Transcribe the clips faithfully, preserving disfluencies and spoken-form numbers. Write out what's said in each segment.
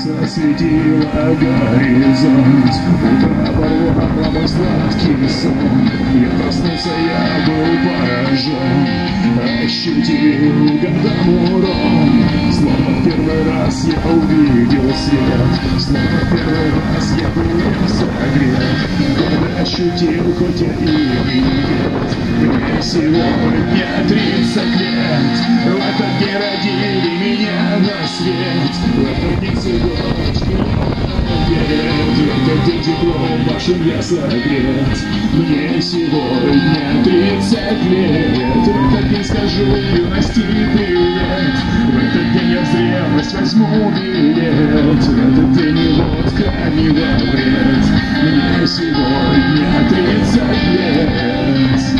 Засветила горизонт, утро порвало мой сладкий сон. Я проснулся, я был поражен, ощутил годам урон. Словно в первый раз я увидел свет, словно в первый раз я был согрет. Когда ощутил, хоть я и нет, мне сегодня тридцать лет. В этот день родили меня на свет, в этот день цветочки в этот день теплом вашим я согрет. Мне сегодня тридцать лет. В этот день скажу юности привет, в этот день я в зрелость возьму билет. В этот день и водка не во вред. Мне сегодня тридцать лет.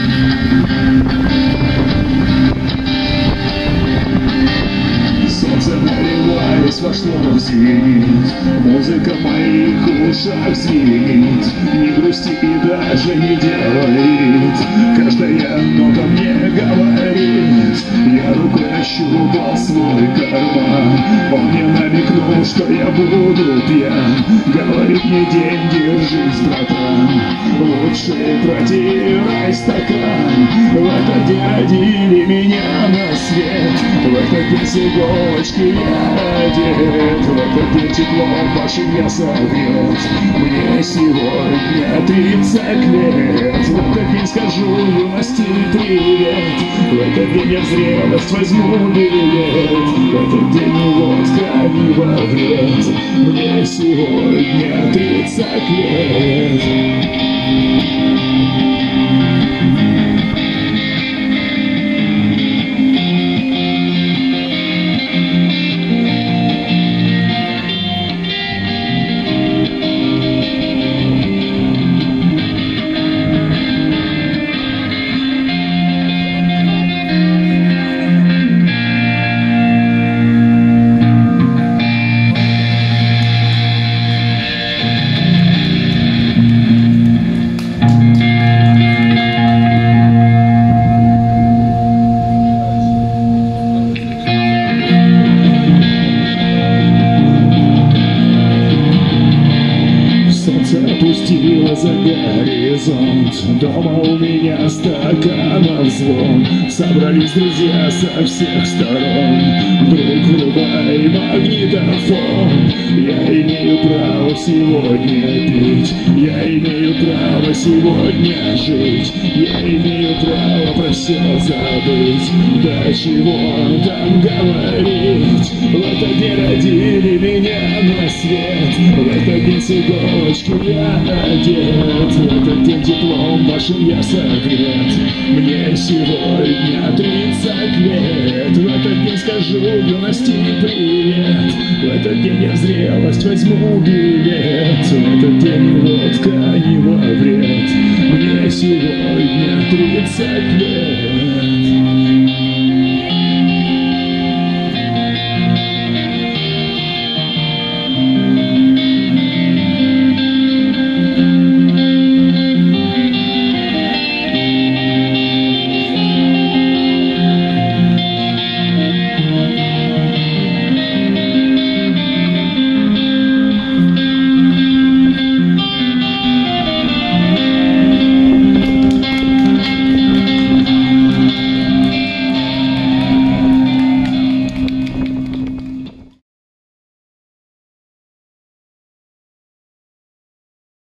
Солнце, наливаясь, вошло в зенит, музыка в моих ушах звенит. Не грусти и даже не делай вид, каждая нота мне говорит. Я рукой ощупал свой карман, он мне намекнул, что я буду пьян. Говорит мне: день, держись, братан, лучше протирай стакан. В этот день родили меня на свет, в этот день с иголочки я одет. В этот день теплом вашим я согрет. Мне сегодня тридцать лет. В этот день скажу юности привет, в этот день я в зрелость возьму билет. В этот день водка не во вред. Мне сегодня тридцать лет. Опустила за горизонт, дома у меня стаканов звон. Собрались друзья со всех сторон, вдруг врубай магнитофон. Я имею право сегодня пить, я имею право сегодня жить, я имею право про все забыть. Да чего там говорить, в этот день родили меня на свет, в этот день с иголочки я одет. В этот день теплом вашим я согрет. Мне сегодня тридцать лет. В этот день скажу юности привет, в этот день я в зрелость возьму билет. В этот день водка не во вред. Мне сегодня тридцать лет.